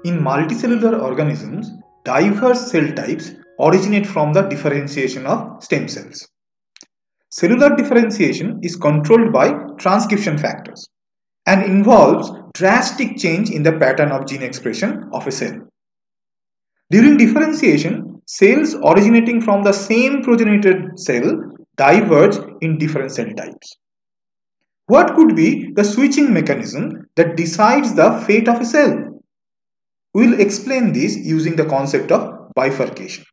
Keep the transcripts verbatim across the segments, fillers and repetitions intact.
In multicellular organisms, diverse cell types originate from the differentiation of stem cells. Cellular differentiation is controlled by transcription factors and involves drastic change in the pattern of gene expression of a cell. During differentiation, cells originating from the same progenitor cell diverge in different cell types. What could be the switching mechanism that decides the fate of a cell? We will explain this using the concept of bifurcation.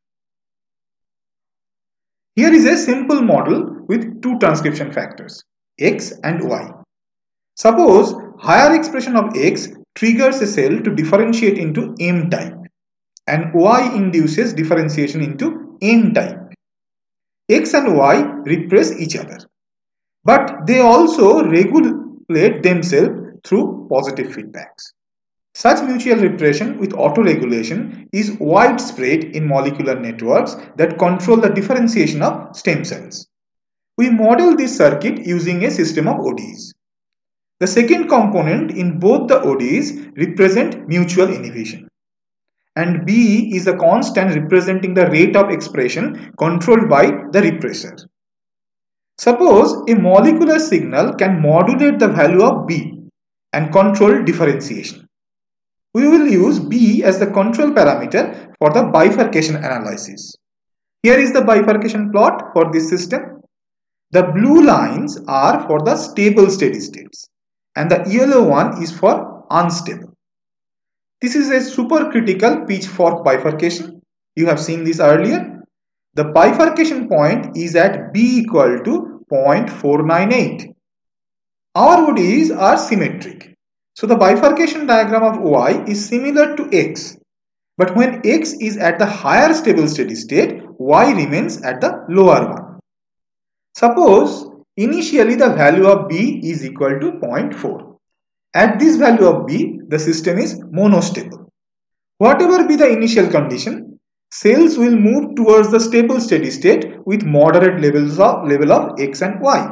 Here is a simple model with two transcription factors, X and Y. Suppose higher expression of X triggers a cell to differentiate into M type and Y induces differentiation into N type. X and Y repress each other, but they also regulate themselves through positive feedbacks. Such mutual repression with autoregulation is widespread in molecular networks that control the differentiation of stem cells. We model this circuit using a system of O Ds. The second component in both the O Ds represent mutual inhibition, and B is a constant representing the rate of expression controlled by the repressor. Suppose a molecular signal can modulate the value of B and control differentiation. We will use B as the control parameter for the bifurcation analysis. Here is the bifurcation plot for this system. The blue lines are for the stable steady states and the yellow one is for unstable. This is a supercritical pitchfork bifurcation. You have seen this earlier. The bifurcation point is at B equal to zero point four nine eight. Our O Ds are symmetric. So the bifurcation diagram of Y is similar to X, but when X is at the higher stable steady state, Y remains at the lower one. Suppose initially the value of B is equal to zero point four. At this value of B, the system is monostable. Whatever be the initial condition, cells will move towards the stable steady state with moderate levels of level of X and Y.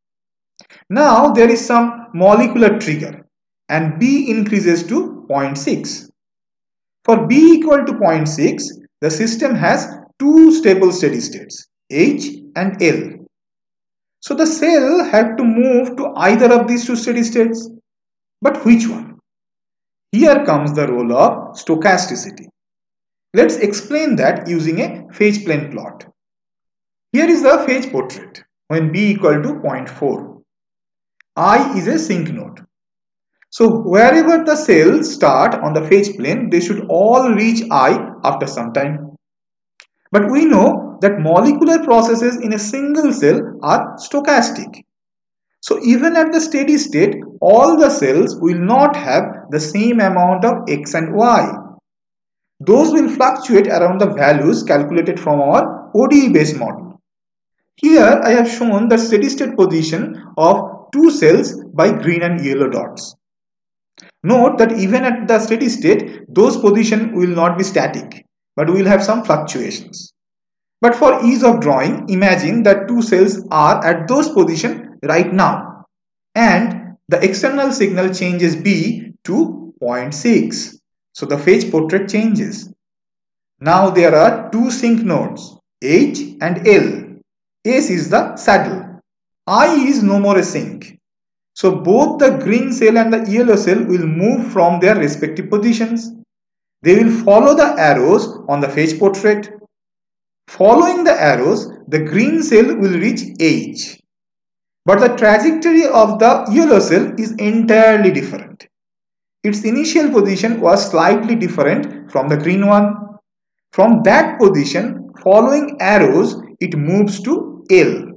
Now there is some molecular trigger, and B increases to zero point six. For B equal to zero point six, the system has two stable steady states, H and L. So the cell had to move to either of these two steady states. But which one? Here comes the role of stochasticity. Let's explain that using a phase plane plot. Here is the phase portrait when B equal to zero point four. I is a sync node. So wherever the cells start on the phase plane, they should all reach I after some time. But we know that molecular processes in a single cell are stochastic. So even at the steady state, all the cells will not have the same amount of X and Y. Those will fluctuate around the values calculated from our O D E-based model. Here I have shown the steady state position of two cells by green and yellow dots. Note that even at the steady state, those positions will not be static, but we will have some fluctuations. But for ease of drawing, imagine that two cells are at those positions right now, and the external signal changes B to zero point six. So the phase portrait changes. Now there are two sync nodes, H and L. S is the saddle. I is no more a sync. So both the green cell and the yellow cell will move from their respective positions. They will follow the arrows on the phase portrait. Following the arrows, the green cell will reach H. But the trajectory of the yellow cell is entirely different. Its initial position was slightly different from the green one. From that position, following arrows, it moves to L.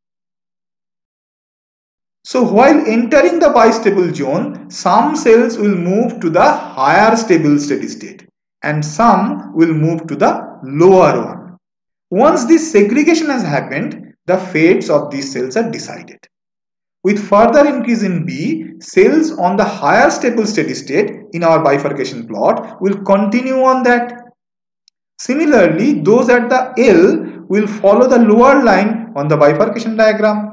So while entering the bistable zone, some cells will move to the higher stable steady state and some will move to the lower one. Once this segregation has happened, the fates of these cells are decided. With further increase in B, cells on the higher stable steady state in our bifurcation plot will continue on that. Similarly, those at the L will follow the lower line on the bifurcation diagram.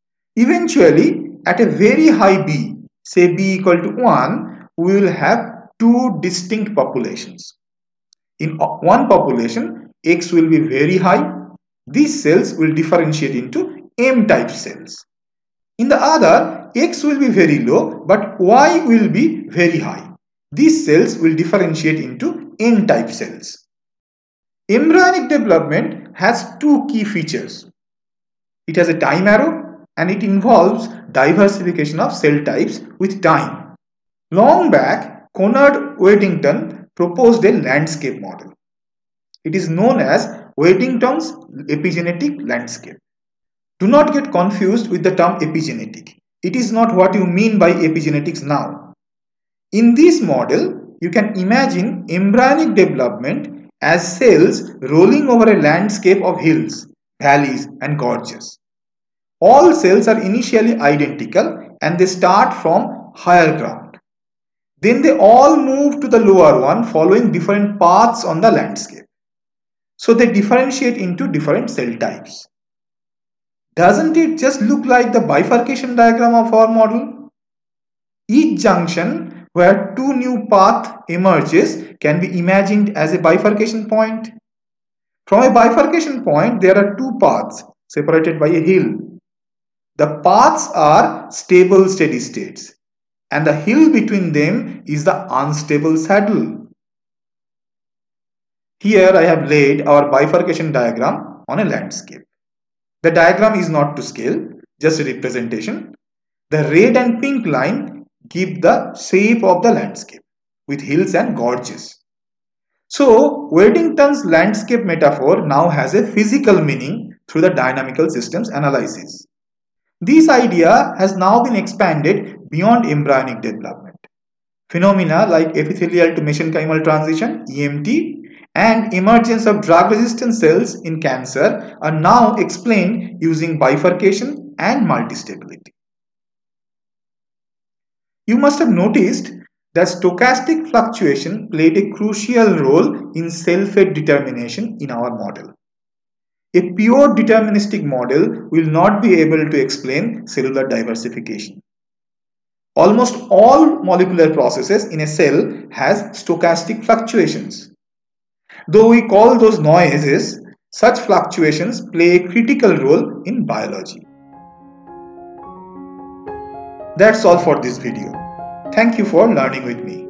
Eventually, at a very high B, say B equal to one, we will have two distinct populations. In one population, X will be very high. These cells will differentiate into M-type cells. In the other, X will be very low, but Y will be very high. These cells will differentiate into N-type cells. Embryonic development has two key features. It has a time arrow and it involves diversification of cell types with time. Long back, Conrad Weddington proposed a landscape model. It is known as Weddington's epigenetic landscape. Do not get confused with the term epigenetic. It is not what you mean by epigenetics now. In this model, you can imagine embryonic development as cells rolling over a landscape of hills, valleys, and gorges. All cells are initially identical and they start from higher ground. Then they all move to the lower one following different paths on the landscape. So they differentiate into different cell types. Doesn't it just look like the bifurcation diagram of our model? Each junction where two new paths emerges can be imagined as a bifurcation point. From a bifurcation point, there are two paths separated by a hill. The paths are stable steady states, and the hill between them is the unstable saddle. Here I have laid our bifurcation diagram on a landscape. The diagram is not to scale, just a representation. The red and pink line give the shape of the landscape with hills and gorges. So, Weddington's landscape metaphor now has a physical meaning through the dynamical systems analysis. This idea has now been expanded beyond embryonic development. Phenomena like epithelial to mesenchymal transition, E M T, and emergence of drug-resistant cells in cancer are now explained using bifurcation and multistability. You must have noticed that stochastic fluctuation played a crucial role in cell fate determination in our model. A pure deterministic model will not be able to explain cellular diversification. Almost all molecular processes in a cell has stochastic fluctuations. Though we call those noises, such fluctuations play a critical role in biology. That's all for this video. Thank you for learning with me.